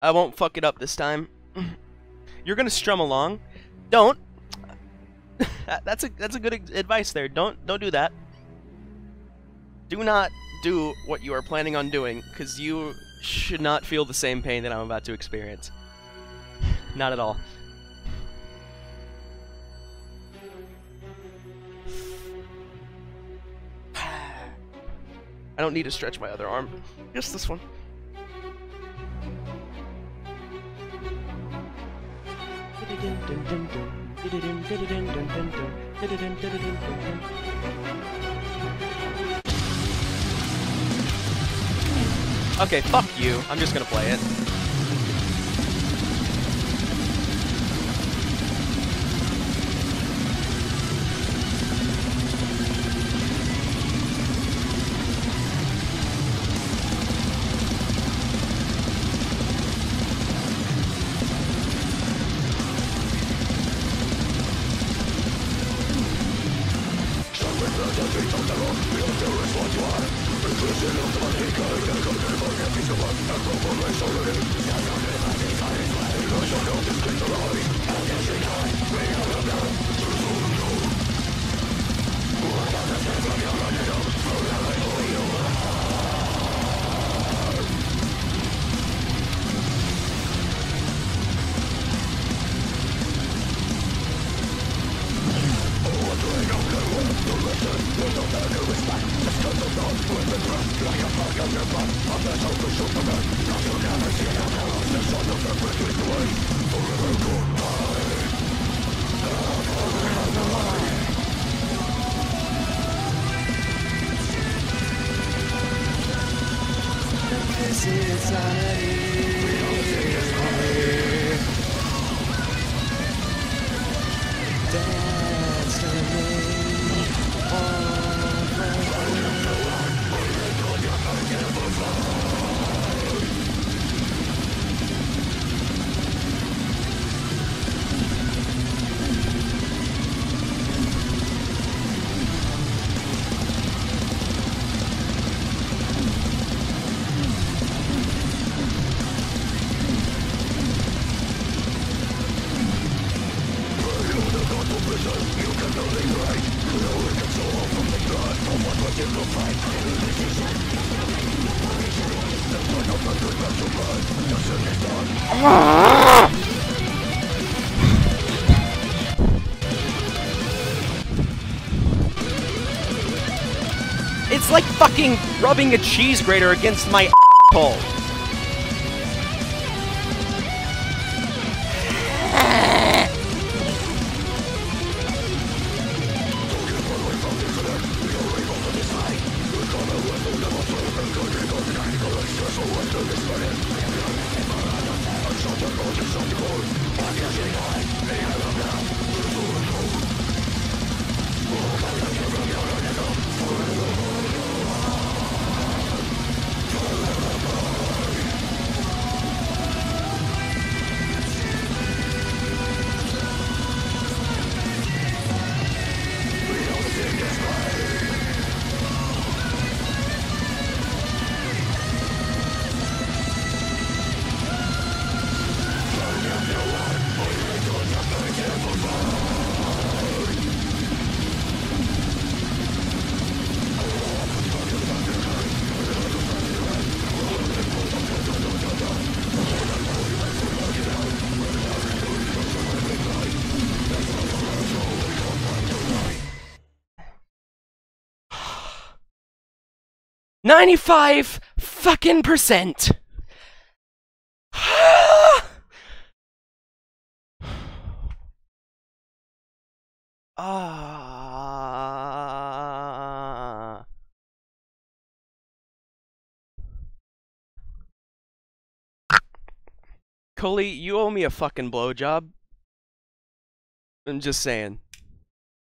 I won't fuck it up this time. You're gonna strum along. Don't. That's a good advice there. Don't do that. Do not do what you are planning on doing, because you should not feel the same pain that I'm about to experience. Not at all. I don't need to stretch my other arm. Just this one. Okay, fuck you. I'm just gonna play it. It's like fucking rubbing a cheese grater against my hole. $95 fucking %. Coley, you owe me a fucking blowjob. I'm just saying.